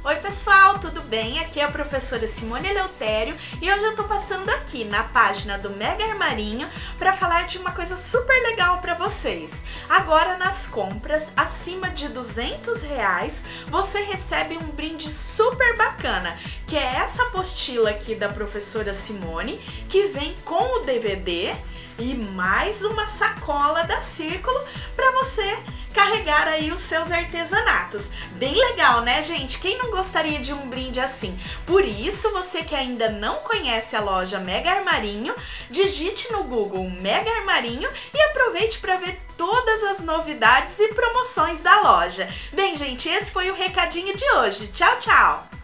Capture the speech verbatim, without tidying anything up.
Oi pessoal, tudo bem? Aqui é a professora Simone Eleutério e hoje eu tô passando aqui na página do Mega Armarinho para falar de uma coisa super legal para vocês. Agora nas compras acima de duzentos reais você recebe um brinde super bacana, que é essa apostila aqui da professora Simone, que vem com o D V D e mais uma sacola da Círculo para você carregar aí os seus artesanatos. Bem legal, né, gente? Quem não gostaria de um brinde assim? Por isso, você que ainda não conhece a loja Mega Armarinho, digite no Google Mega Armarinho e aproveite para ver todas as novidades e promoções da loja. Bem, gente, esse foi o recadinho de hoje. Tchau, tchau!